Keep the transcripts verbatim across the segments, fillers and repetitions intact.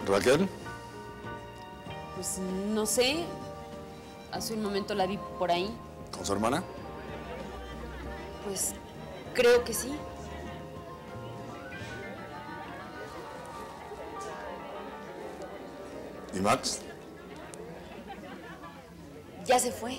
¿Raquel? Pues no sé. Hace un momento la vi por ahí. ¿Con su hermana? Pues creo que sí. ¿Y Max? Ya se fue.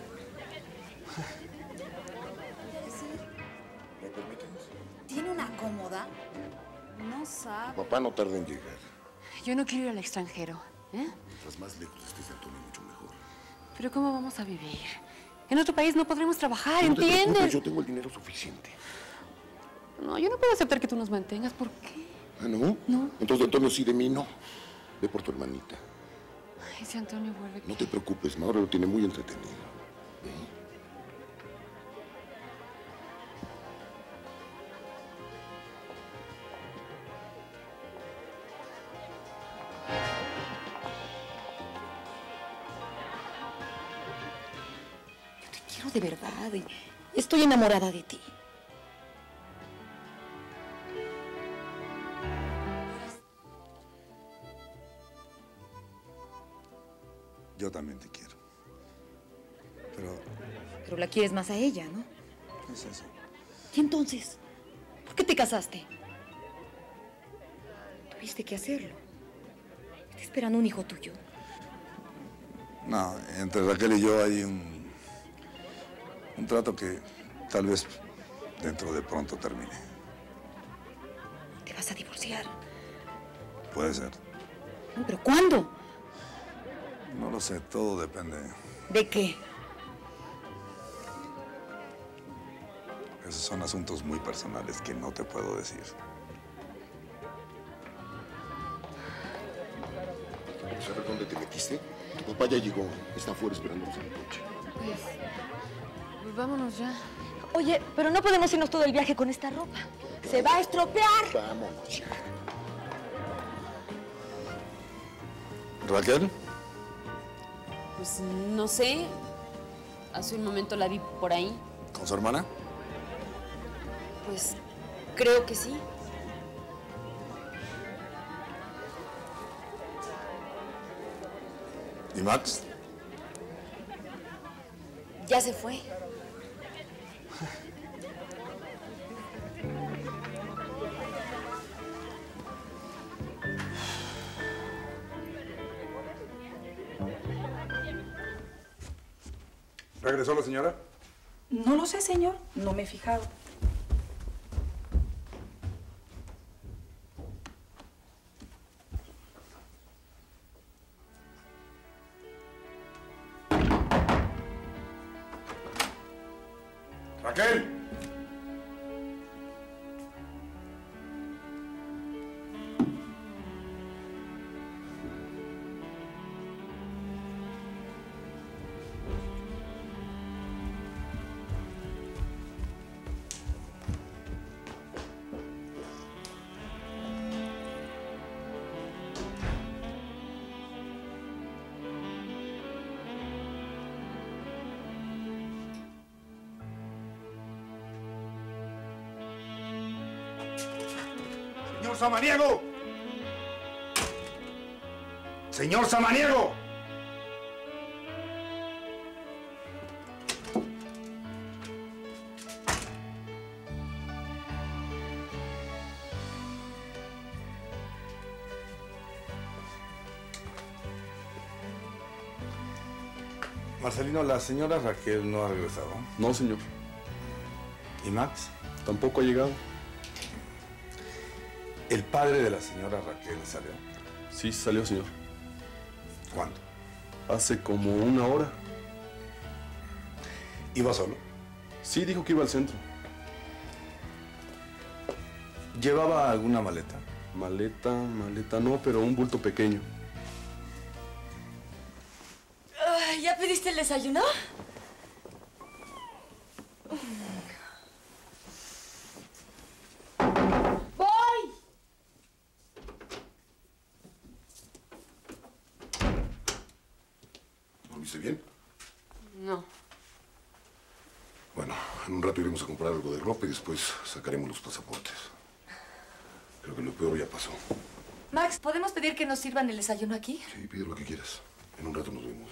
¿Me permites? ¿Tiene una cómoda? No sabe. Papá no tarda en llegar. Yo no quiero ir al extranjero, ¿eh? Mientras más lejos estés de Antonio, mucho mejor. Pero ¿cómo vamos a vivir? En otro país no podremos trabajar, No te ¿entiendes? preocupes, yo tengo el dinero suficiente. No, yo no puedo aceptar que tú nos mantengas. ¿Por qué? ¿Ah, no? No. Entonces de Antonio sí, de mí no. Ve por tu hermanita. Ay, si Antonio vuelve... No te preocupes, Mauro lo tiene muy entretenido. ¿Ve? Yo te quiero de verdad y estoy enamorada de ti. Yo también te quiero. Pero... Pero la quieres más a ella, ¿no? ¿qué es eso? ¿Y entonces? ¿Por qué te casaste? Tuviste que hacerlo. Está esperando un hijo tuyo. No, entre Raquel y yo hay un... un trato que tal vez dentro de pronto termine. Te vas a divorciar. Puede ser. No, ¿pero cuándo? No lo sé, todo depende. ¿De qué? Esos son asuntos muy personales que no te puedo decir. ¿Sabes dónde te metiste? Tu papá ya llegó. Está afuera esperándonos en el coche. Pues... pues vámonos ya. Oye, pero no podemos irnos todo el viaje con esta ropa. ¡Se va a estropear! Vámonos ya. ¿Raquel? Pues no sé. Hace un momento la vi por ahí. ¿Con su hermana? Pues creo que sí. ¿Y Max? Ya se fue. ¿Regresó la señora? No lo sé, señor. No me he fijado. ¡Raquel! ¡Señor Samaniego! ¡Señor Samaniego! Marcelino, la señora Raquel no ha regresado. No, señor. ¿Y Max? Tampoco ha llegado. ¿El padre de la señora Raquel salió? Sí, salió, señor. ¿Cuándo? Hace como una hora. ¿Iba solo? Sí, dijo que iba al centro. ¿Llevaba alguna maleta? Maleta, maleta no, pero un bulto pequeño. ¿Ya pediste el desayuno? ¡Voy! ¿Dormiste bien? No. Bueno, en un rato iremos a comprar algo de ropa y después sacaremos los pasaportes. Creo que lo peor ya pasó. Max, ¿podemos pedir que nos sirvan el desayuno aquí? Sí, pide lo que quieras. En un rato nos vemos.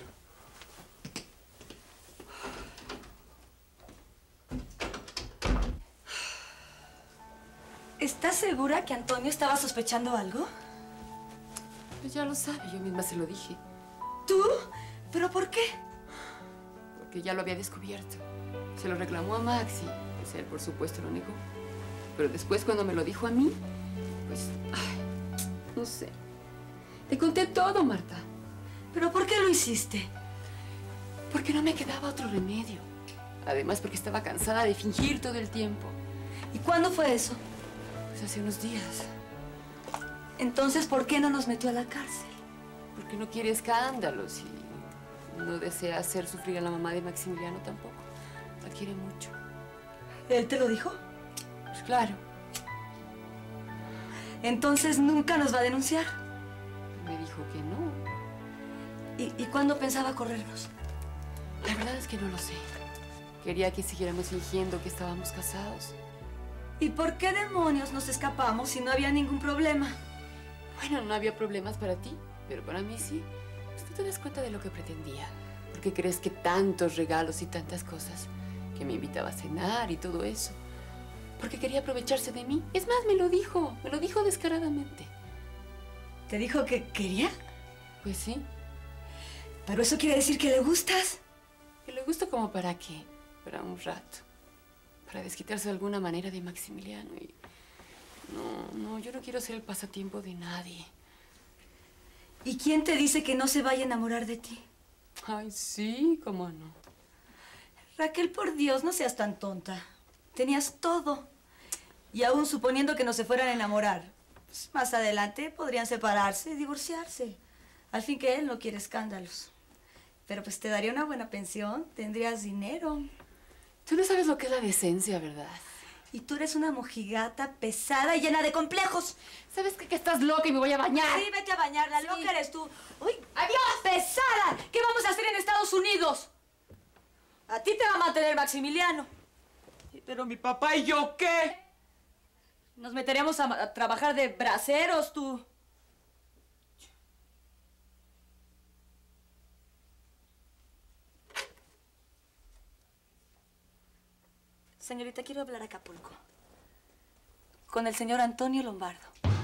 ¿Estás segura que Antonio estaba sospechando algo? Pues ya lo sabe, yo misma se lo dije. ¿Tú? ¿Pero por qué? Porque ya lo había descubierto. Se lo reclamó a Max y pues, él, por supuesto, lo negó. Pero después, cuando me lo dijo a mí, pues, ay, no sé. Te conté todo, Marta. ¿Pero por qué lo hiciste? Porque no me quedaba otro remedio. Además, porque estaba cansada de fingir todo el tiempo. ¿Y cuándo fue eso? Pues hace unos días. Entonces, ¿por qué no nos metió a la cárcel? Porque no quiere escándalos y no desea hacer sufrir a la mamá de Maximiliano tampoco. La quiere mucho. ¿Él te lo dijo? Pues claro. Entonces, ¿nunca nos va a denunciar? Me dijo que no. ¿Y, y cuándo pensaba corrernos? La verdad es que no lo sé. Quería que siguiéramos fingiendo que estábamos casados. ¿Y por qué demonios nos escapamos si no había ningún problema? Bueno, no había problemas para ti, pero para mí sí. Pues tú te das cuenta de lo que pretendía. ¿Por qué crees que tantos regalos y tantas cosas? Que me invitaba a cenar y todo eso. Porque quería aprovecharse de mí. Es más, me lo dijo. Me lo dijo descaradamente. ¿Te dijo que quería? Pues sí. ¿Pero eso quiere decir que le gustas? Que le gusta como para qué. Para un rato. Para desquitarse de alguna manera de Maximiliano y... No, no, yo no quiero ser el pasatiempo de nadie. ¿Y quién te dice que no se vaya a enamorar de ti? Ay, sí, cómo no. Raquel, por Dios, no seas tan tonta. Tenías todo. Y aún suponiendo que no se fueran a enamorar, pues más adelante podrían separarse y divorciarse. Al fin que él no quiere escándalos. Pero pues te daría una buena pensión, tendrías dinero. Tú no sabes lo que es la decencia, ¿verdad? Y tú eres una mojigata pesada y llena de complejos. ¿Sabes qué? Que estás loca y me voy a bañar. Sí, vete a bañar, la Sí. loca eres tú. ¡Uy! ¡Adiós! ¡Pesada! ¿Qué vamos a hacer en Estados Unidos? A ti te va a mantener Maximiliano. Pero mi papá y yo, ¿qué? Nos meteremos a, a trabajar de braceros, tú. Señorita, quiero hablar a Acapulco. Con el señor Antonio Lombardo.